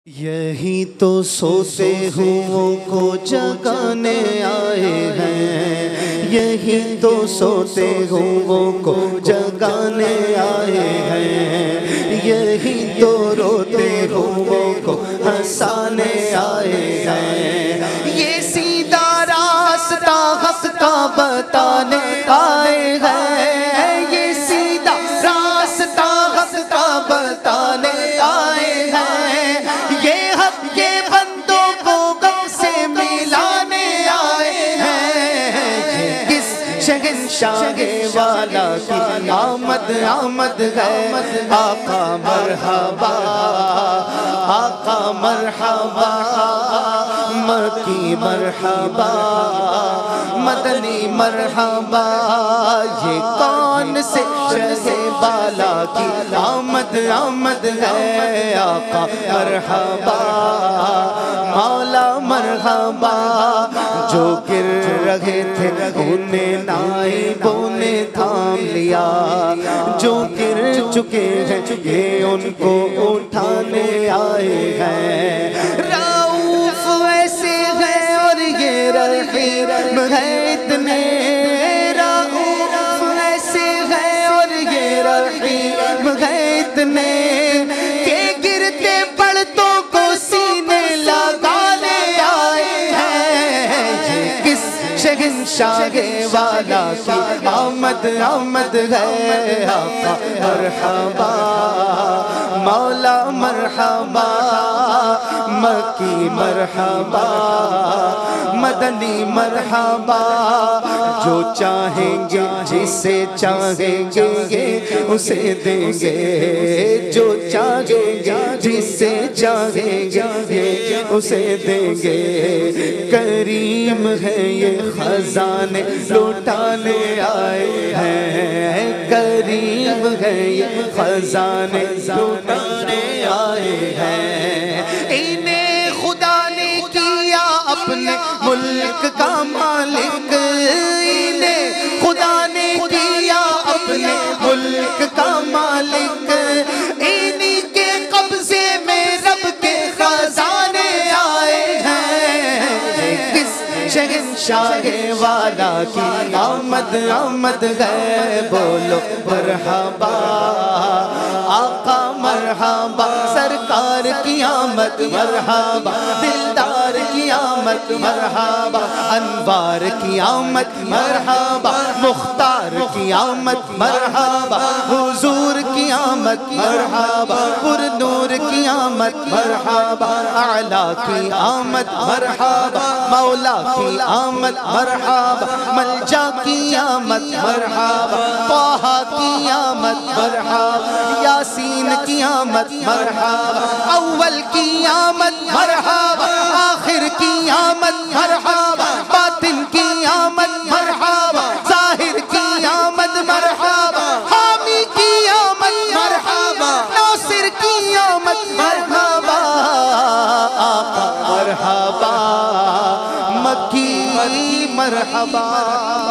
یہی تو سوتے ہوں کو جگانے آئے ہیں، یہی تو سوتے ہوں کو جگانے آئے ہیں، یہی تو روتے ہوں کو ہنسانے آئے ہیں، یہ سیدھا راستہ حق کا بتانے آئے ہیں، یہ سیدھا راستہ حق کا بتانے آئے ہیں، شہنشاہ والا کی آمد ہے، آقا مرحبا، آقا مرحبا، مکی مرحبا، مدنی مرحبا، یہ کون سے شہنشاہ والا کی آمد ہے، آقا مرحبا، مولا مرحبا، جو گر رہے تھے انہیں نائبوں نے تھام لیا، جو گر چکے ہیں یہ ان کو اٹھانے آئے ہیں، رؤوف ایسے ہیں اور یہ رحیم ہے اتنے، رؤوف ایسے ہیں اور یہ رحیم ہے اتنے کہ گرتے پڑتوں کو سینے لگانے آئے ہیں، یہ کس شہنشاہ والا کی آمد ہے، آقا مرحبا، مولا مرحبا، مکی مرحبا، مدنی مرحبا، جو چاہیں گے جسے چاہیں گے اسے دیں گے، جو چاہیں گے جسے چاہیں گے اسے دیں گے، کریم ہے یہ خزانے لوٹانے آئے ہیں، کریم ہے یہ خزانے لوٹانے آئے ہیں، انہیں خدا نے کیا اپنے ملک کا مالک، انہیں خدا نے کیا اپنے ملک کا مالک، انہی کے قبضے میں رب کے خزانے آئے ہیں، کس شہنشاہ والا کی آمد ہے، بولو مرحبا، آقا مرحبا، سرکار کی آمد مرحبا، دلدار کی آمد مرحبا، انوار کی آمد مرحبا، مختار کی آمد مرحبا، حضور کی آمد مرحبا، پر نور کی آمد مرحبا، اعلیٰ کی آمد مرحبا، مولا کی آمد مرحبا، ملجا کی آمد مرحبا، طٰہٰ کی آمد مرحبا، یاسین کی آمد مرحبا، اول کی آمد مرحبا، آخر کی آمد مرحبا، باطن کی آمد مرحبا، ظاہر کی آمد مرحبا، حامی کی آمد مرحبا، ناصر کی آمد مرحبا، آقا مرحبا، مکی مرحبا۔